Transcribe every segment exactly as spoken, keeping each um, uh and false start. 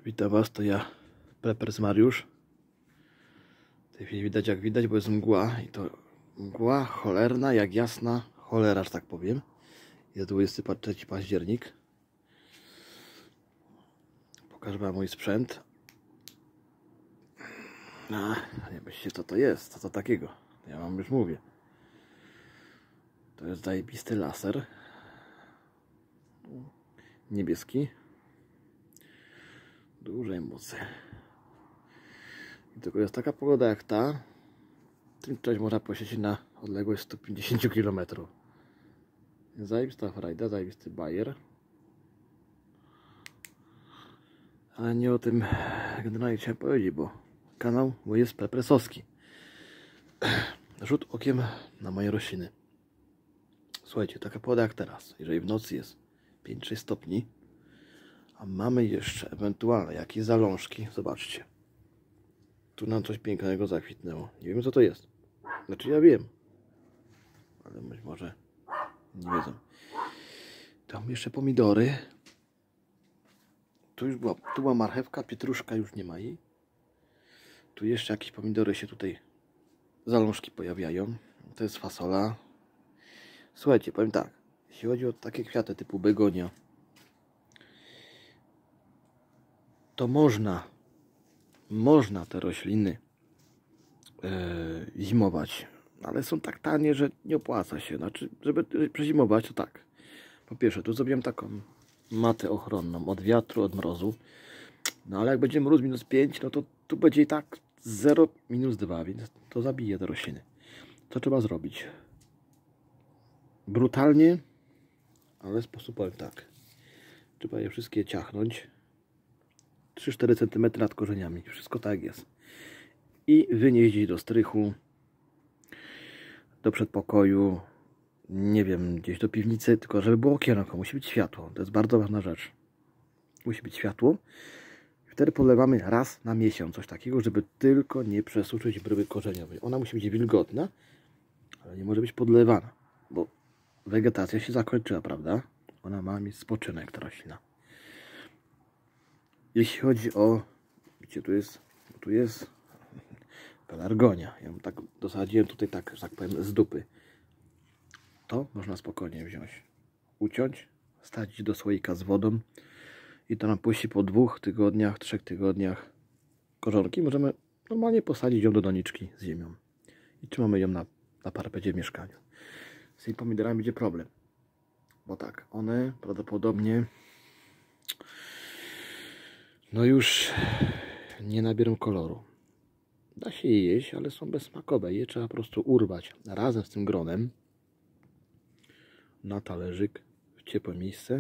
Witam Was, to ja, Peppers Mariusz. W tej chwili widać jak widać, bo jest mgła i to mgła cholerna, jak jasna cholera, że tak powiem. Jest dwudziesty trzeci październik. Pokażę Wam mój sprzęt. A, nie myślcie co to jest, co to takiego. Ja Wam już mówię. To jest zajebisty laser. Niebieski. Dużej mocy. I tylko jest taka pogoda jak ta. Tym coś można poświecić na odległość sto pięćdziesiąt kilometrów. Zajebista frajda, zajebisty bajer. Ale nie o tym generalnie chciałem powiedzieć, bo kanał mój jest peppersowski. Rzut okiem na moje rośliny. Słuchajcie, taka pogoda jak teraz. Jeżeli w nocy jest pięć sześć stopni, a mamy jeszcze ewentualne jakieś zalążki, zobaczcie. Tu nam coś pięknego zakwitnęło. Nie wiem co to jest. Znaczy ja wiem. Ale być może nie wiedzą. Tam jeszcze pomidory. Tu już była, tu była marchewka, pietruszka już nie ma jej. Tu jeszcze jakieś pomidory się tutaj, zalążki pojawiają. To jest fasola. Słuchajcie, powiem tak. Jeśli chodzi o takie kwiaty typu begonia, to można, można te rośliny yy, zimować. Ale są tak tanie, że nie opłaca się. Znaczy, żeby przezimować, to tak. Po pierwsze, tu zrobiłem taką matę ochronną od wiatru, od mrozu. No ale jak będzie mróz minus pięć, no to tu będzie i tak zero minus dwa, więc to zabije te rośliny. Co trzeba zrobić? Brutalnie, ale sposób powiem tak. Trzeba je wszystkie ciachnąć. trzy cztery centymetry nad korzeniami. Wszystko tak jest. I wynieść do strychu, do przedpokoju, nie wiem, gdzieś do piwnicy, tylko żeby było okienko, musi być światło. To jest bardzo ważna rzecz. Musi być światło. Wtedy podlewamy raz na miesiąc coś takiego, żeby tylko nie przesuszyć bryły korzeniowej. Ona musi być wilgotna, ale nie może być podlewana, bo wegetacja się zakończyła, prawda? Ona ma mieć spoczynek, ta roślina. Jeśli chodzi o, widzicie, tu jest, tu jest pelargonia. Ja ją tak dosadziłem tutaj, tak, że tak powiem, z dupy. To można spokojnie wziąć, uciąć, wstawić do słoika z wodą i to nam puści po dwóch tygodniach, trzech tygodniach korzonki. Możemy normalnie posadzić ją do doniczki z ziemią i trzymamy ją na, na parapecie w mieszkaniu. Z tymi pomidorami będzie problem, bo tak, one prawdopodobnie no już nie nabiorą koloru. Da się je jeść, ale są bezsmakowe. Je trzeba po prostu urwać razem z tym gronem na talerzyk w ciepłe miejsce.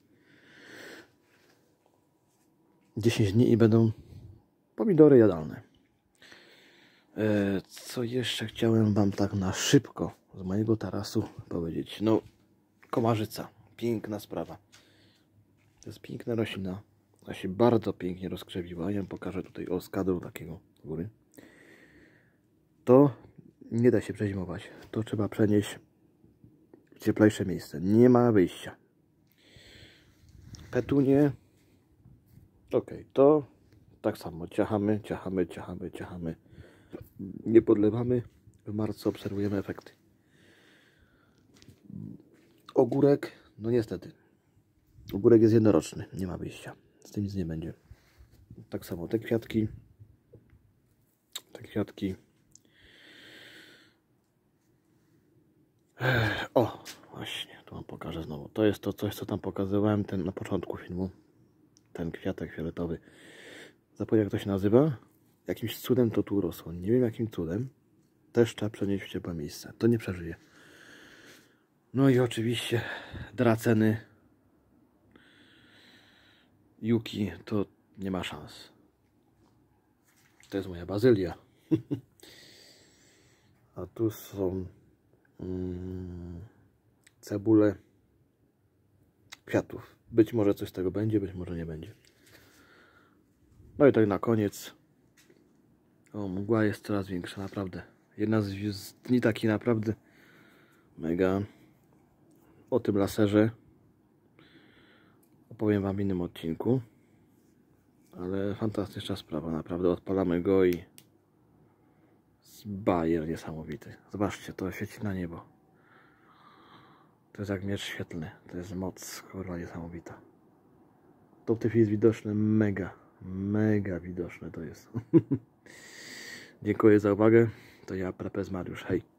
dziesięć dni i będą pomidory jadalne. E, co jeszcze chciałem Wam tak na szybko z mojego tarasu powiedzieć? No, komarzyca. Piękna sprawa. To jest piękna roślina. Ona się bardzo pięknie rozkrzewiła. Ja Wam pokażę tutaj o z kadru takiego z góry. To nie da się przezimować. To trzeba przenieść w cieplejsze miejsce. Nie ma wyjścia. Petunie. Ok, to tak samo. Ciachamy, ciachamy, ciachamy, ciachamy. Nie podlewamy. W marcu obserwujemy efekty. Ogórek, no niestety. Ogórek jest jednoroczny. Nie ma wyjścia. Z tym nic nie będzie. Tak samo te kwiatki. Te kwiatki. O, właśnie, tu wam pokażę znowu. To jest to coś, co tam pokazywałem ten, na początku filmu. Ten kwiatek fioletowy. Zapomniałem, jak to się nazywa. Jakimś cudem to tu urosło. Nie wiem jakim cudem. Też trzeba przenieść w ciepłe miejsce. To nie przeżyje. No i oczywiście draceny. Juki to nie ma szans. To jest moja bazylia. A tu są mm, cebule kwiatów. Być może coś z tego będzie, być może nie będzie. No i tak na koniec. O, mgła jest coraz większa, naprawdę. Jedna z, z dni taki naprawdę mega. O tym laserze opowiem Wam w innym odcinku. Ale fantastyczna sprawa, naprawdę odpalamy go i bajer niesamowity. Zobaczcie, to świeci na niebo. To jest jak miecz świetlny, to jest moc, kurwa, niesamowita. To w tej chwili jest widoczne, mega, mega widoczne to jest. Dziękuję za uwagę, to ja, Prepes Mariusz, hej.